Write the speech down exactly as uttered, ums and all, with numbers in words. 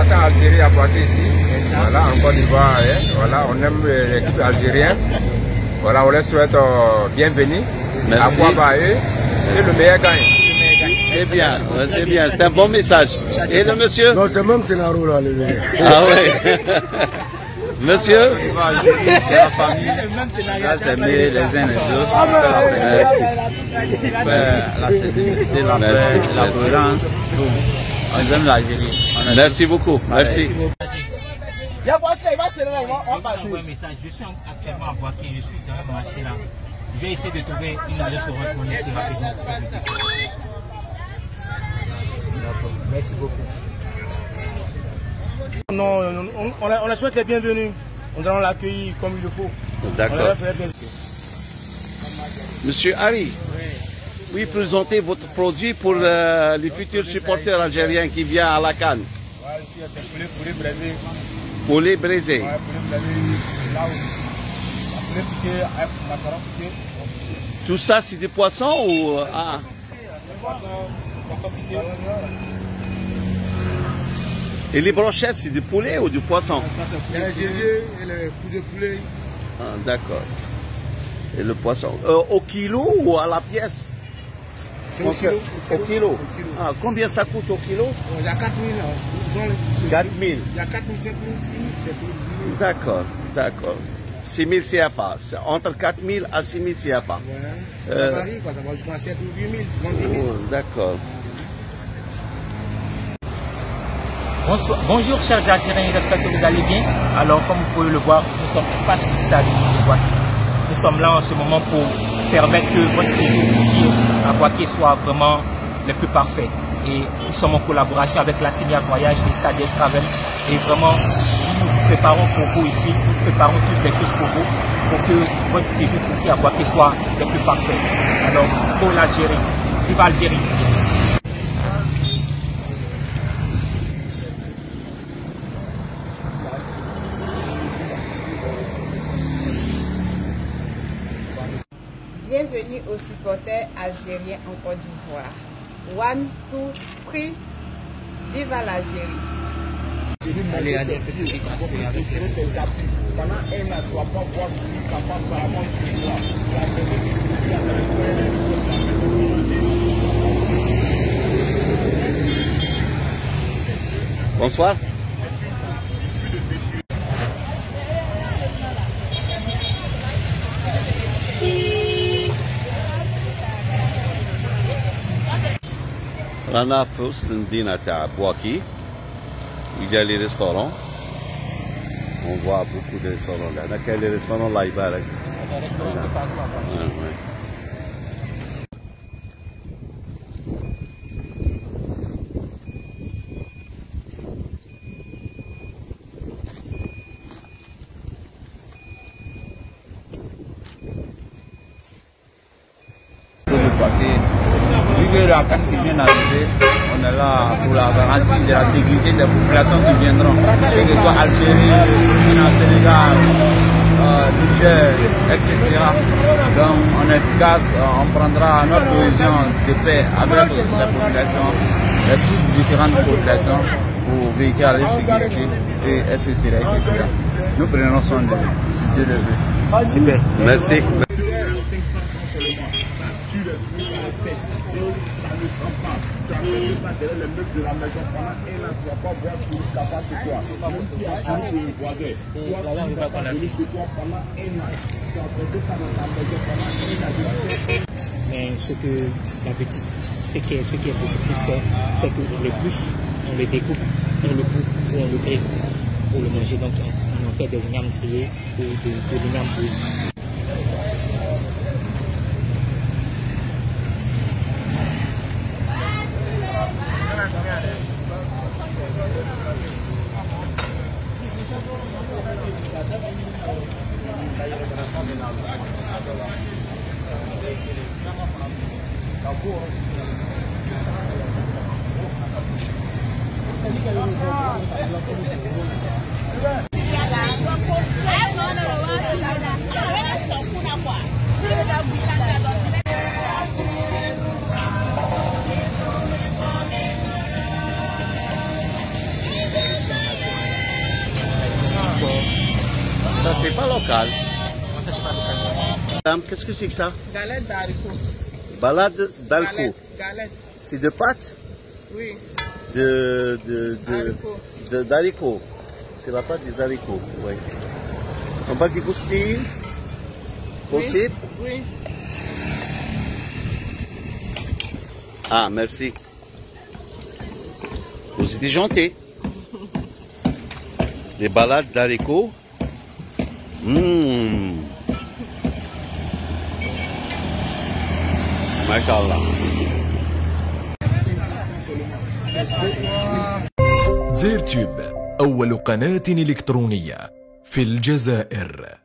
attend Algérie à Boaké ici. Voilà, en Côte d'Ivoire. Hein. Voilà, on aime l'équipe algérienne. Voilà, on les souhaite euh, bienvenue. À Boaké et le meilleur gagne. C'est bien, c'est bien, c'est un bon message. Et le monsieur? Non, c'est même scénario là. Le... Ah oui. Monsieur? C'est la famille. Là, c'est les uns les autres. La sécurité, la paix, la tolérance, tout. On aime l'Algérie. Merci beaucoup. Merci. Je suis actuellement à Boaké, je suis dans le marché là. Je vais essayer de trouver une adresse au retour ici rapidement. Merci beaucoup. Non, on, on, on la souhaite les bienvenus. Nous allons l'accueillir comme il le faut. D'accord. Monsieur Harry, oui, présentez votre produit pour euh, les futurs supporters algériens qui viennent à la Cannes. Ouais, ici, c'est poulet, poulet braisé. Poulet braisé. Ouais, poulet braisé. Là où poulet fiché, macaron fiché. Tout ça, c'est des poissons ou... Ah. Et les brochettes, c'est du poulet ou du poisson? Il y a le gégé et le poulet de poulet. Ah, d'accord. Et le poisson. Euh, au kilo ou à la pièce? C'est au kilo. Au kilo. Ah, combien ça coûte au kilo? Il y a quatre mille. quatre mille. Il y a quatre mille, cinq mille, six mille, sept mille. D'accord, d'accord. six mille C F A. Entre quatre mille à six mille C F A. Ouais, ça euh, varie, quoi. Ça va jusqu'à sept mille, huit mille, trente mille. Oh, d'accord. Bonsoir. Bonjour chers Algériens, j'espère que vous allez bien. Alors comme vous pouvez le voir, nous sommes face au stade de Boaké. Nous sommes là en ce moment pour permettre que votre séjour ici à Boaké soit vraiment le plus parfait. Et nous sommes en collaboration avec la Seigneur Voyage et Thaddeus Travel. Et vraiment, nous nous préparons pour vous ici, nous préparons toutes les choses pour vous, pour que votre séjour ici à Boaké soit le plus parfait. Alors, pour l'Algérie, vive Algérie! Bienvenue aux supporters algériens en Côte d'Ivoire. One, two, three, vive l'Algérie. Allez, allez, Pendant un an, tu vas pas voir ce qui passe à avant sur toi. Bonsoir. رانا في وسط المدينة تاع بواكي. Il y a les restaurants. On voit beaucoup de restaurants là. Il y a les restaurants là, il paraît. Vu que la carte qui vient d'arriver, on est là pour la garantie de la sécurité des populations qui viendront, que ce soit Algérie, Sénégal, euh, Niger, et cetera. Donc on est efficace, on prendra notre cohésion de paix avec les populations, les toutes différentes populations pour véhiculer la sécurité et être serein, et cetera. Nous prenons soin de Dieu le veut. Super. Merci. ne sens pas. Tu as fait ça derrière les meubles de la maison pendant un an, tu ne vas pas voir sur le capable de toi. Même si tu as suivi chez le voisin, toi, si tu vas pas venir chez toi pendant un an, tu as fait ça dans ta maison pendant un an. Mais ce que d'habitude, ce qui est, ce qui est beaucoup plus fort, c'est que les bûches, on les découpe, on le coupe ou on le grille pour le manger. Donc on en fait des ignames grillés ou des, des ignames bouillis. Ça, c'est pas local. Non, ça, c'est pas local. Madame, qu'est-ce que c'est que ça? Galette d'haricots. Balade d'alco. Galette. Galette. C'est de pâte? Oui. De, de, de, Haricots. de- d'haricots. C'est la pâte des haricots, oui. On va déguster? Possible? Oui. Ah, merci. Vous êtes gentil. Les balades d'haricots. Mmh. Mashallah. زيرتيوب أول قناة إلكترونية في الجزائر.